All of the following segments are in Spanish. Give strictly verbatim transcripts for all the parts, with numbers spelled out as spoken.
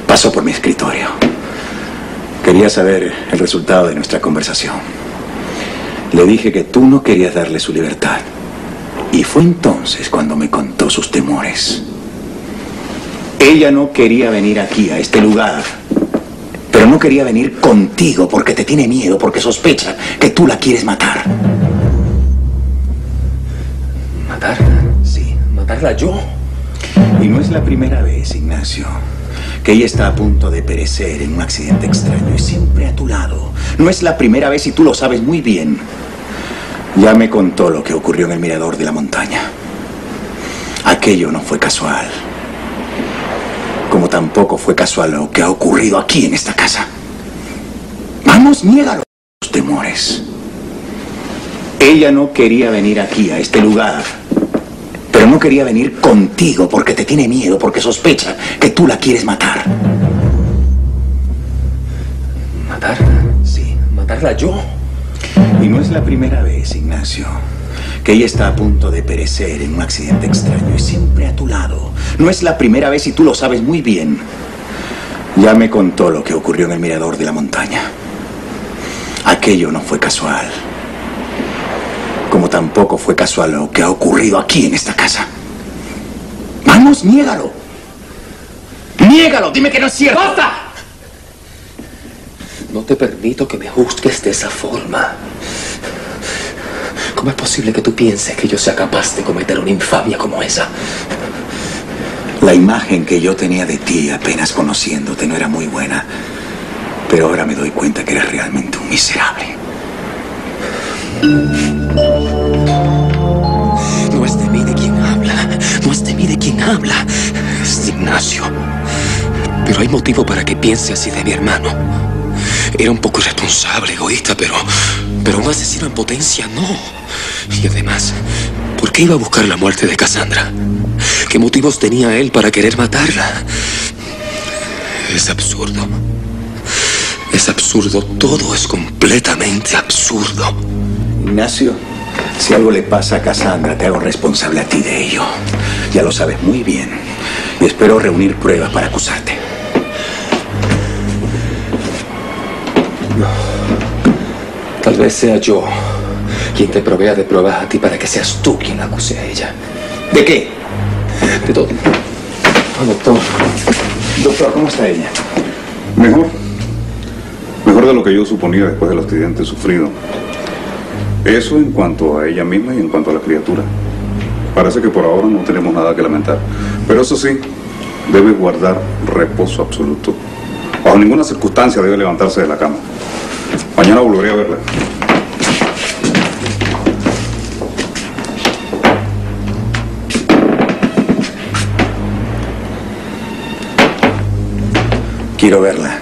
pasó por mi escritorio. Quería saber el resultado de nuestra conversación. Le dije que tú no querías darle su libertad. Y fue entonces cuando me contó sus temores. Ella no quería venir aquí, a este lugar. Pero no quería venir contigo porque te tiene miedo, porque sospecha que tú la quieres matar. ¿Matarla? Sí, matarla yo. Y no es la primera vez, Ignacio, que ella está a punto de perecer en un accidente extraño y siempre a tu lado. No es la primera vez y tú lo sabes muy bien. Ya me contó lo que ocurrió en el mirador de la montaña. Aquello no fue casual. Como tampoco fue casual lo que ha ocurrido aquí en esta casa. Vamos, niégalo. Tus temores. Ella no quería venir aquí, a este lugar. Pero no quería venir contigo porque te tiene miedo, porque sospecha que tú la quieres matar. ¿Matarla? Sí, matarla yo. Y no es la primera vez, Ignacio, que ella está a punto de perecer en un accidente extraño y siempre a tu lado. No es la primera vez y tú lo sabes muy bien. Ya me contó lo que ocurrió en el mirador de la montaña. Aquello no fue casual. Como tampoco fue casual lo que ha ocurrido aquí en esta casa. Vamos, niégalo. Niégalo, dime que no es cierto. ¡Basta! No te permito que me juzgues de esa forma. ¿Cómo es posible que tú pienses que yo sea capaz de cometer una infamia como esa? La imagen que yo tenía de ti apenas conociéndote no era muy buena. Pero ahora me doy cuenta que eres realmente un miserable. No es de mí de quien habla. No es de mí de quien habla. Es de Ignacio. Pero hay motivo para que piense así de mi hermano. Era un poco irresponsable, egoísta, pero... Pero un asesino en potencia, no. Y además, ¿por qué iba a buscar la muerte de Cassandra? ¿Qué motivos tenía él para querer matarla? Es absurdo. Es absurdo. Todo es completamente absurdo. Ignacio, si algo le pasa a Cassandra, te hago responsable a ti de ello. Ya lo sabes muy bien. Y espero reunir pruebas para acusarte. Tal vez sea yo quien te provea de pruebas a ti para que seas tú quien la acuse a ella. ¿De qué? De todo. Oh, doctor. Doctor, ¿cómo está ella? Mejor. Mejor de lo que yo suponía después del accidente sufrido. Eso en cuanto a ella misma y en cuanto a la criatura. Parece que por ahora no tenemos nada que lamentar. Pero eso sí, debe guardar reposo absoluto. Bajo ninguna circunstancia debe levantarse de la cama. Mañana volveré a verla. Quiero verla.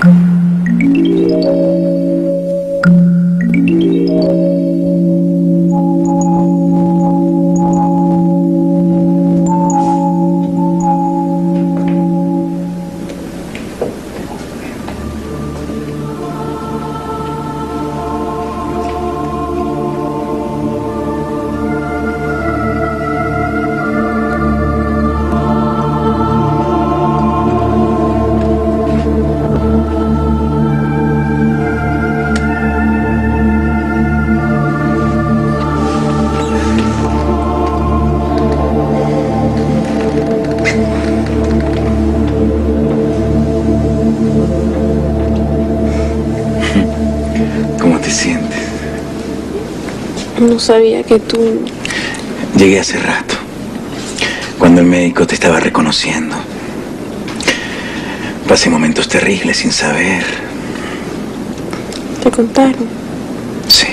No sabía que tú... Llegué hace rato, cuando el médico te estaba reconociendo. Pasé momentos terribles sin saber. ¿Te contaron? Sí.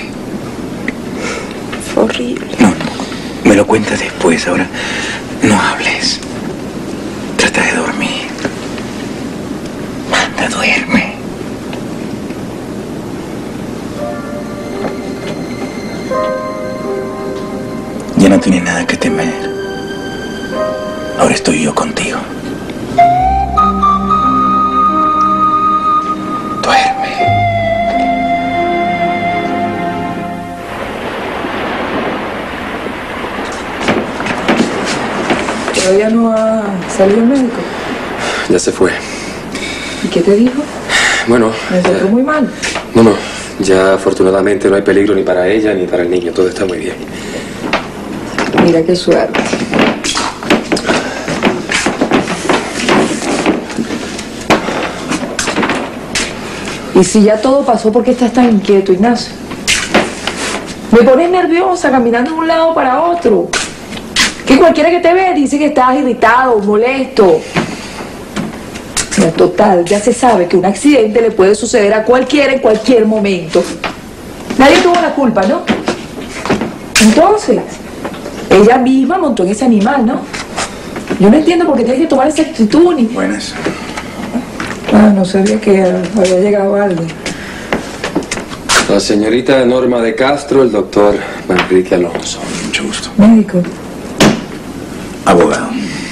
Fue horrible. No, no, me lo cuentas después. Ahora no hables. Trata de dormir. Anda, duerme. Ya no tienes nada que temer. Ahora estoy yo contigo. Duerme. ¿Todavía no ha salido el médico? Ya se fue. ¿Y qué te dijo? Bueno... ¿Me encontró muy mal? No, no. Ya afortunadamente no hay peligro ni para ella ni para el niño. Todo está muy bien. Mira qué suerte. Y si ya todo pasó, ¿por qué estás tan inquieto, Ignacio? Me pones nerviosa caminando de un lado para otro. Que cualquiera que te ve dice que estás irritado, molesto. Mira, total, ya se sabe que un accidente le puede suceder a cualquiera en cualquier momento. Nadie tuvo la culpa, ¿no? Entonces, ella misma montó en ese animal, ¿no? Yo no entiendo por qué tienes que tomar esa actitud ni... Buenas. Ah, no sabía que había llegado alguien. La señorita Norma de Castro, el doctor Manrique Alonso. Mucho gusto. Médico. Abogado.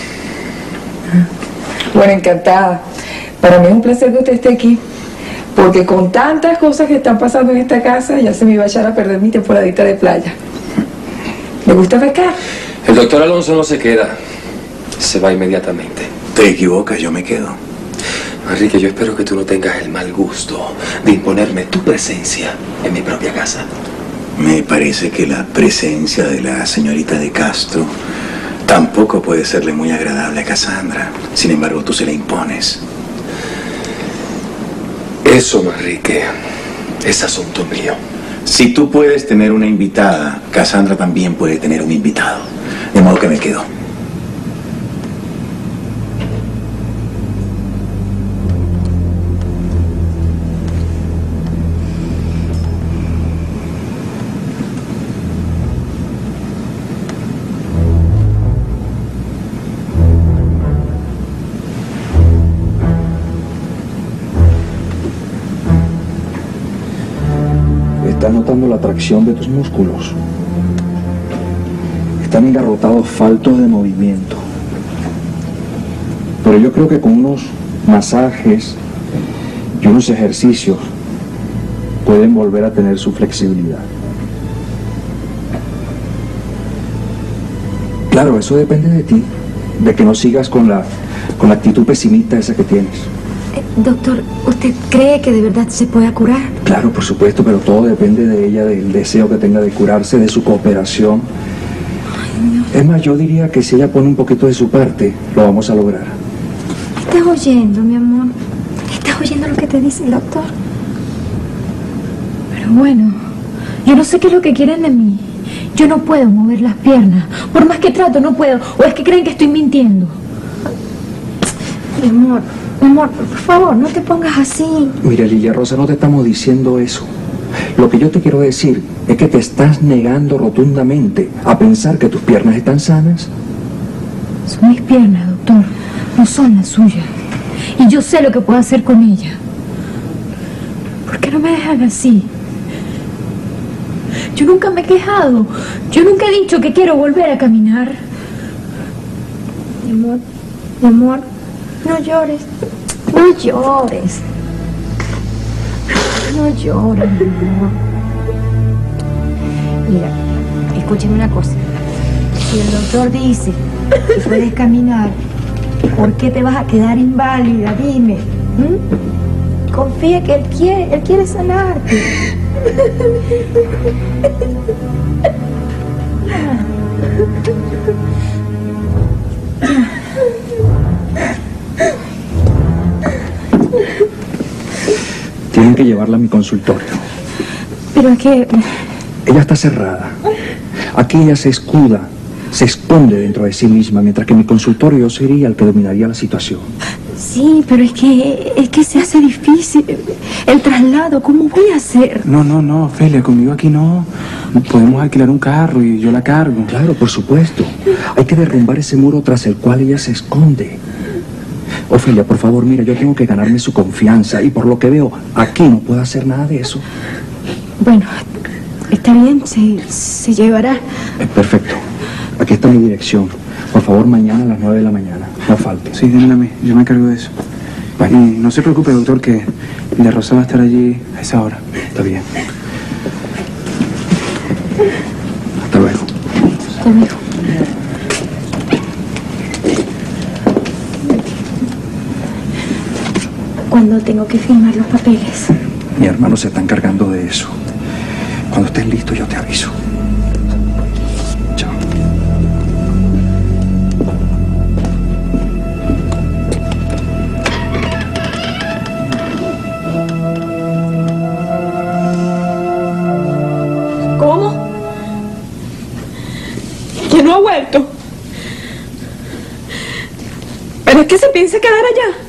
Bueno, encantada. Para mí es un placer que usted esté aquí, porque con tantas cosas que están pasando en esta casa, ya se me iba a echar a perder mi temporadita de playa. ¿Le gusta pescar? El doctor Alonso no se queda. Se va inmediatamente. Te equivocas, yo me quedo. Enrique, yo espero que tú no tengas el mal gusto de imponerme tu presencia en mi propia casa. Me parece que la presencia de la señorita de Castro tampoco puede serle muy agradable a Cassandra. Sin embargo, tú se la impones. Eso, Manrique, es asunto mío. Si tú puedes tener una invitada, Cassandra también puede tener un invitado. De modo que me quedo. Estás notando la tracción de tus músculos. Están engarrotados, faltos de movimiento. Pero yo creo que con unos masajes y unos ejercicios pueden volver a tener su flexibilidad. Claro, eso depende de ti, de que no sigas con la, con la actitud pesimista esa que tienes. Eh, doctor, ¿usted cree que de verdad se pueda curar? Claro, por supuesto, pero todo depende de ella, del deseo que tenga de curarse, de su cooperación. Ay, Dios. Es más, yo diría que si ella pone un poquito de su parte, lo vamos a lograr. ¿Estás oyendo, mi amor? ¿Estás oyendo lo que te dice el doctor? Pero bueno, yo no sé qué es lo que quieren de mí. Yo no puedo mover las piernas. Por más que trato, no puedo. ¿O es que creen que estoy mintiendo? Mi amor, mi amor, por favor, no te pongas así. Mira, Lilia Rosa, no te estamos diciendo eso. Lo que yo te quiero decir es que te estás negando rotundamente a pensar que tus piernas están sanas. Son mis piernas, doctor. No son las suyas. Y yo sé lo que puedo hacer con ella. ¿Por qué no me dejan así? Yo nunca me he quejado. Yo nunca he dicho que quiero volver a caminar. Mi amor, mi amor, no llores. No llores. No llores, mi amor. Mira, escúchame una cosa. Si el doctor dice que puedes caminar, ¿por qué te vas a quedar inválida? Dime. ¿Mm? Confía que él quiere, él quiere sanarte. Tienen que llevarla a mi consultorio. Pero es que... Ella está cerrada. Aquí ella se escuda, se esconde dentro de sí misma, mientras que en mi consultorio yo sería el que dominaría la situación. Sí, pero es que, es que se hace difícil. El traslado, ¿cómo voy a hacer? No, no, no, Ofelia, conmigo aquí no. Podemos alquilar un carro y yo la cargo. Claro, por supuesto. Hay que derrumbar ese muro tras el cual ella se esconde. Ofelia, por favor, mira, yo tengo que ganarme su confianza y por lo que veo, aquí no puedo hacer nada de eso. Bueno, está bien, se, se llevará. Eh, perfecto. Aquí está mi dirección. Por favor, mañana a las nueve de la mañana. No falte. Sí, démela a mí, yo me encargo de eso. Y no se preocupe, doctor, que Lilia Rosa va a estar allí a esa hora. Está bien. Hasta luego. Hasta luego. cuando tengo que firmar los papeles. Mi hermano se está encargando de eso. Cuando estés listo, yo te aviso. Chao. ¿Cómo? ¿Que no ha vuelto? ¿Pero es que se piensa quedar allá?